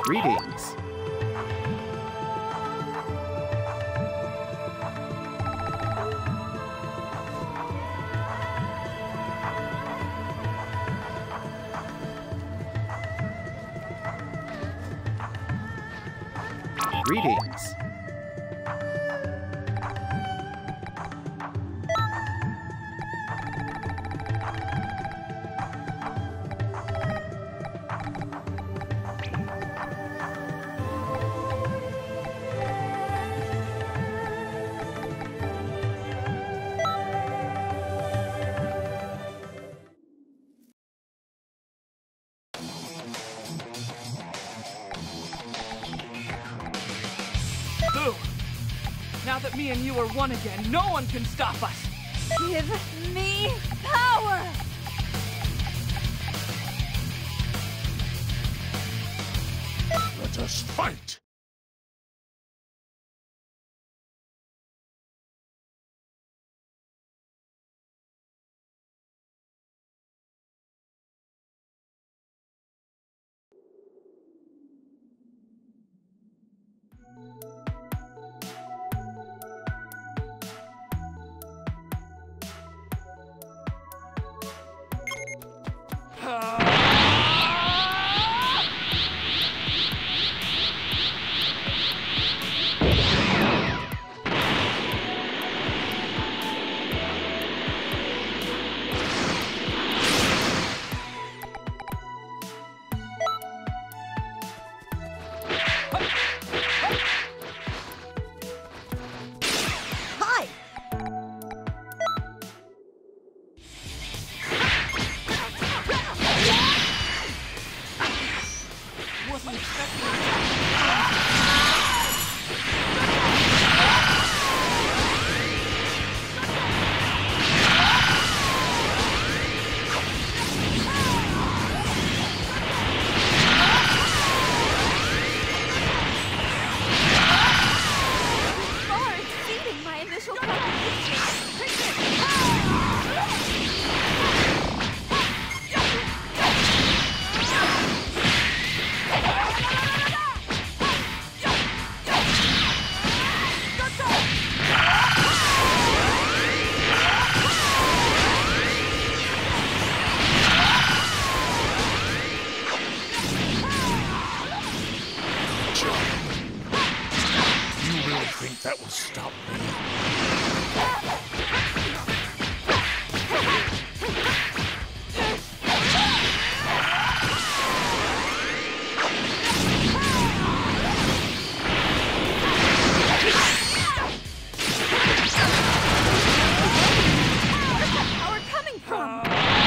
Greetings. Greetings. Boo! Now that me and you are one again, no one can stop us! Give me power! Let us fight! Hi! Wasn't expecting that. Far exceeding my initial comprehension. You really think that will stop me? Where's that power coming from?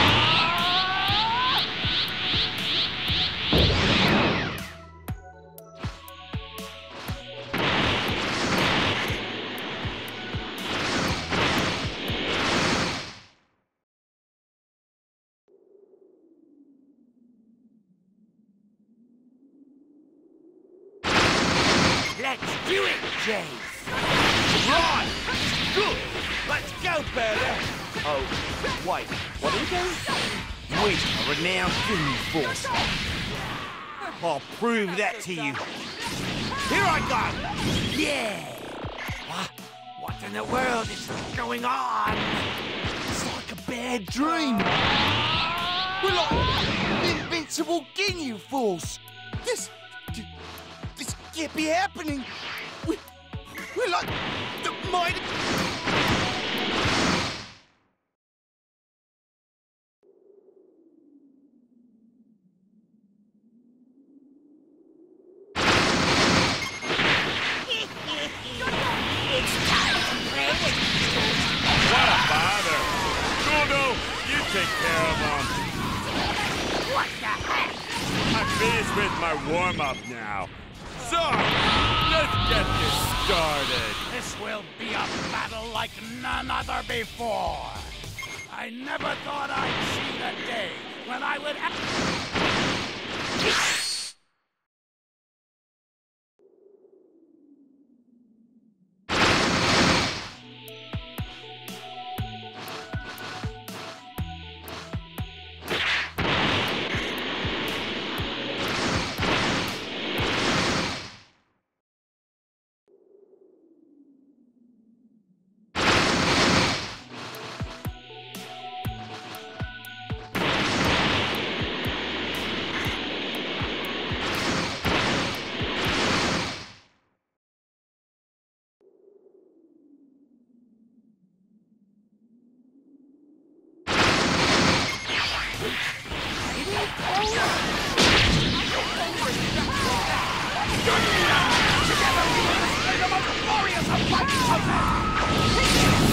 Let's do it, Jace! Right! Good! Let's go, Berta! Oh, wait, what are we doing? We are a renowned killing force. I'll prove that to you. Here I go! Yeah! What in the world is going on? It's like a bad dream. We're like the invincible Ginyu Force. This can't be happening. We're like the mighty... It's time to play with you. What a bother! Gorgo, you take care of him. What the heck? I'm finished with my warm-up now. So, let's get this started. This will be a battle like none other before. I never thought I'd see the day when I would... Together we will display the most glorious of fights!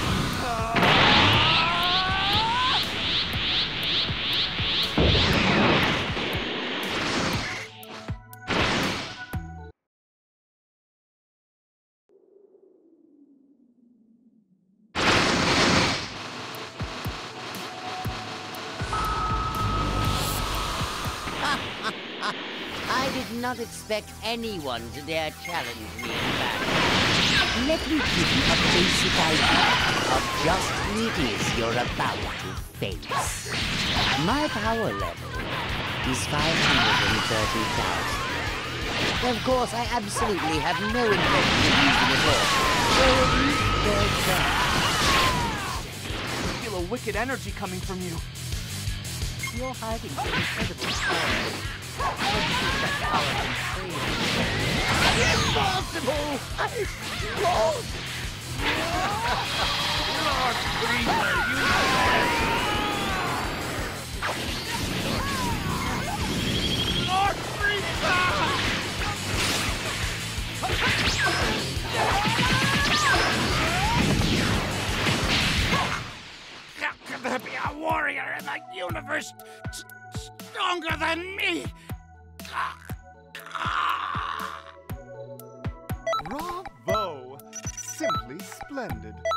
I did not expect anyone to dare challenge me in battle. Let me give you a basic idea of just who it is you're about to face. My power level is 530,000. Of course, I absolutely have no intention of using it all. So at least there's that. I feel a wicked energy coming from you. You're hiding some incredible power. Impossible! Lord! Lord Freezer, you Lord Freezer! How could there be a warrior in the universe stronger than me? Bravo! Simply splendid.